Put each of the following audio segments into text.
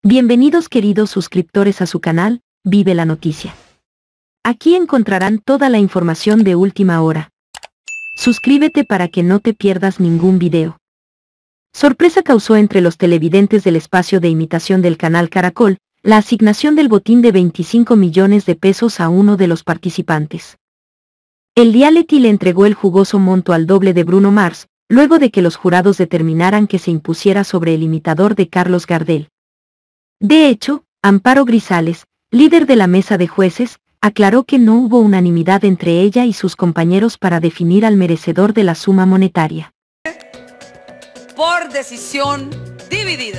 Bienvenidos queridos suscriptores a su canal, Vive la Noticia. Aquí encontrarán toda la información de última hora. Suscríbete para que no te pierdas ningún video. Sorpresa causó entre los televidentes del espacio de imitación del canal Caracol, la asignación del botín de 25 millones de pesos a uno de los participantes. El reality le entregó el jugoso monto al doble de Bruno Mars, luego de que los jurados determinaran que se impusiera sobre el imitador de Carlos Gardel. De hecho, Amparo Grisales, líder de la mesa de jueces, aclaró que no hubo unanimidad entre ella y sus compañeros para definir al merecedor de la suma monetaria. Por decisión dividida.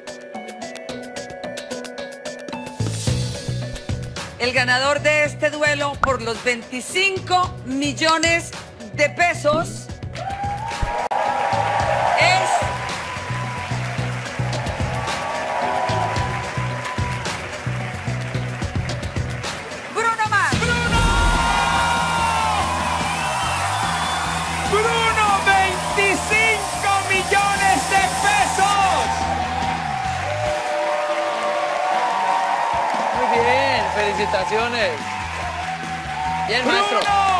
El ganador de este duelo por los 25 millones de pesos es Bruno Mars. ¡Bruno, 25 millones de pesos! Muy bien, felicitaciones. Bien, maestro.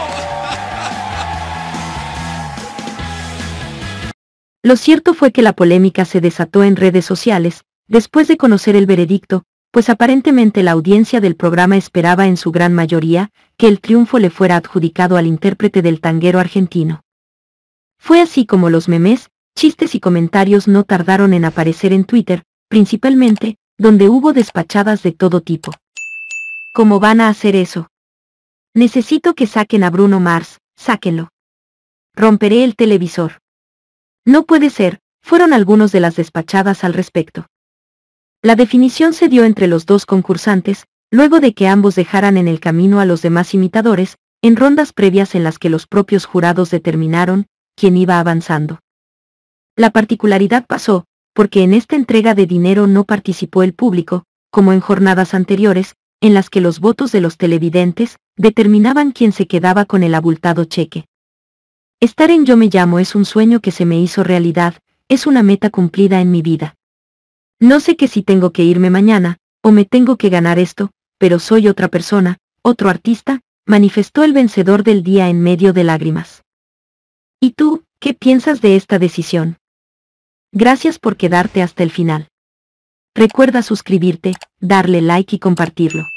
Lo cierto fue que la polémica se desató en redes sociales, después de conocer el veredicto, pues aparentemente la audiencia del programa esperaba en su gran mayoría, que el triunfo le fuera adjudicado al intérprete del tanguero argentino. Fue así como los memes, chistes y comentarios no tardaron en aparecer en Twitter, principalmente, donde hubo despachadas de todo tipo. ¿Cómo van a hacer eso? Necesito que saquen a Bruno Mars, sáquenlo. Romperé el televisor. No puede ser, fueron algunos de las despachadas al respecto. La definición se dio entre los dos concursantes, luego de que ambos dejaran en el camino a los demás imitadores, en rondas previas en las que los propios jurados determinaron quién iba avanzando. La particularidad pasó, porque en esta entrega de dinero no participó el público, como en jornadas anteriores, en las que los votos de los televidentes determinaban quién se quedaba con el abultado cheque. Estar en Yo Me Llamo es un sueño que se me hizo realidad, es una meta cumplida en mi vida. No sé que si tengo que irme mañana, o me tengo que ganar esto, pero soy otra persona, otro artista, manifestó el vencedor del día en medio de lágrimas. ¿Y tú, qué piensas de esta decisión? Gracias por quedarte hasta el final. Recuerda suscribirte, darle like y compartirlo.